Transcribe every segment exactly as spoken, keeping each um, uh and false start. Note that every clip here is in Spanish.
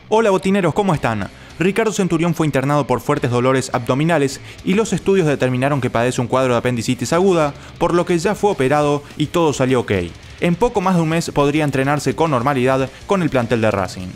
Hola botineros, ¿cómo están? Ricardo Centurión fue internado por fuertes dolores abdominales y los estudios determinaron que padece un cuadro de apendicitis aguda, por lo que ya fue operado y todo salió ok. En poco más de un mes podría entrenarse con normalidad con el plantel de Racing.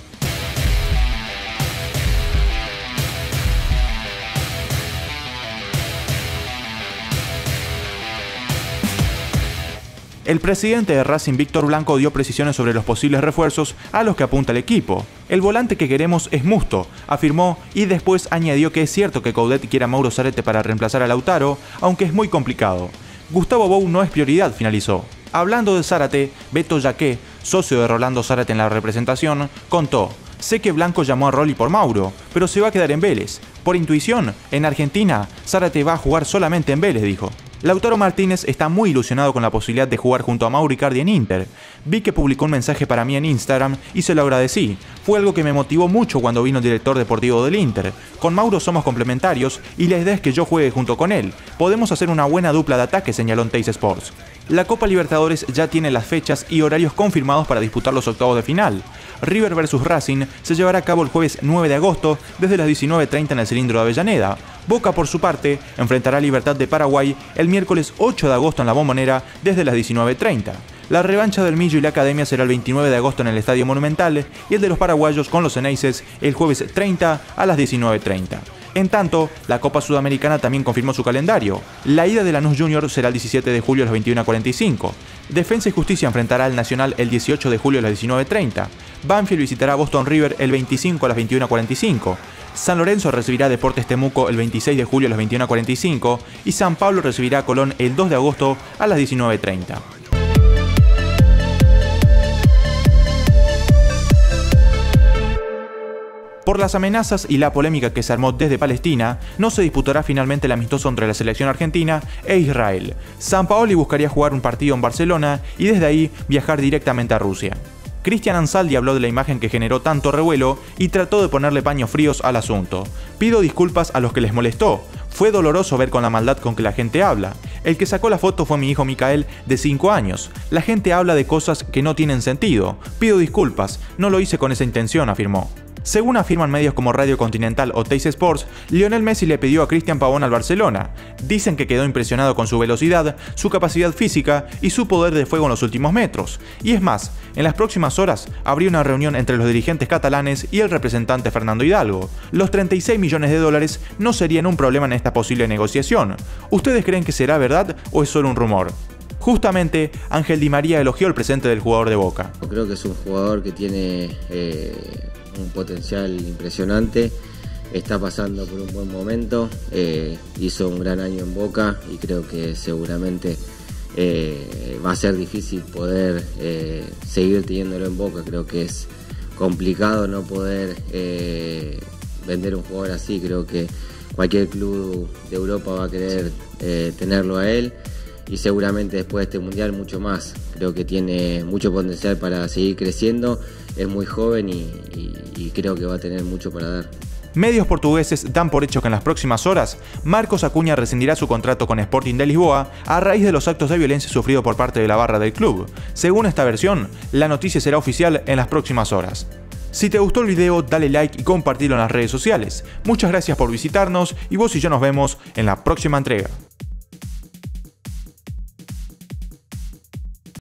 El presidente de Racing, Víctor Blanco, dio precisiones sobre los posibles refuerzos a los que apunta el equipo. El volante que queremos es Musto, afirmó, y después añadió que es cierto que Coudet quiere a Mauro Zarate para reemplazar a Lautaro, aunque es muy complicado. Gustavo Bou no es prioridad, finalizó. Hablando de Zarate, Beto Yaqué, socio de Rolando Zarate en la representación, contó: sé que Blanco llamó a Rolly por Mauro, pero se va a quedar en Vélez. Por intuición, en Argentina, Zarate va a jugar solamente en Vélez, dijo. Lautaro Martínez está muy ilusionado con la posibilidad de jugar junto a Mauro Icardi en Inter. Vi que publicó un mensaje para mí en Instagram y se lo agradecí. Fue algo que me motivó mucho cuando vino el director deportivo del Inter. Con Mauro somos complementarios y la idea es que yo juegue junto con él. Podemos hacer una buena dupla de ataque, señaló en Teis Sports. La Copa Libertadores ya tiene las fechas y horarios confirmados para disputar los octavos de final. River versus Racing se llevará a cabo el jueves nueve de agosto desde las diecinueve treinta en el Cilindro de Avellaneda. Boca, por su parte, enfrentará a Libertad de Paraguay el miércoles ocho de agosto en la Bombonera desde las diecinueve treinta. La revancha del Millo y la Academia será el veintinueve de agosto en el Estadio Monumental y el de los paraguayos con los Ceneices el jueves treinta a las diecinueve treinta. En tanto, la Copa Sudamericana también confirmó su calendario. La ida de Lanús Junior será el diecisiete de julio a las veintiuna cuarenta y cinco. Defensa y Justicia enfrentará al Nacional el dieciocho de julio a las diecinueve treinta. Banfield visitará a Boston River el veinticinco a las veintiuna cuarenta y cinco. San Lorenzo recibirá a Deportes Temuco el veintiséis de julio a las veintiuna cuarenta y cinco y San Pablo recibirá a Colón el dos de agosto a las diecinueve treinta. Por las amenazas y la polémica que se armó desde Palestina, no se disputará finalmente el amistoso entre la selección argentina e Israel. Sampaoli buscaría jugar un partido en Barcelona y desde ahí viajar directamente a Rusia. Cristian Ansaldi habló de la imagen que generó tanto revuelo y trató de ponerle paños fríos al asunto. Pido disculpas a los que les molestó. Fue doloroso ver con la maldad con que la gente habla. El que sacó la foto fue mi hijo Micael, de cinco años. La gente habla de cosas que no tienen sentido. Pido disculpas, no lo hice con esa intención, afirmó. Según afirman medios como Radio Continental o Teis Sports, Lionel Messi le pidió a Cristian Pavón al Barcelona. Dicen que quedó impresionado con su velocidad, su capacidad física y su poder de fuego en los últimos metros. Y es más, en las próximas horas habría una reunión entre los dirigentes catalanes y el representante Fernando Hidalgo. Los treinta y seis millones de dólares no serían un problema en esta posible negociación. ¿Ustedes creen que será verdad o es solo un rumor? Justamente, Ángel Di María elogió el presente del jugador de Boca. Creo que es un jugador que tiene eh, un potencial impresionante, está pasando por un buen momento, eh, hizo un gran año en Boca y creo que seguramente eh, va a ser difícil poder eh, seguir teniéndolo en Boca. Creo que es complicado no poder eh, vender un jugador así. Creo que cualquier club de Europa va a querer eh, tenerlo a él. Y seguramente después de este mundial mucho más. Creo que tiene mucho potencial para seguir creciendo, es muy joven y, y, y creo que va a tener mucho para dar. Medios portugueses dan por hecho que en las próximas horas Marcos Acuña rescindirá su contrato con Sporting de Lisboa a raíz de los actos de violencia sufridos por parte de la barra del club. Según esta versión, la noticia será oficial en las próximas horas. Si te gustó el video, dale like y compartilo en las redes sociales. Muchas gracias por visitarnos y vos y yo nos vemos en la próxima entrega.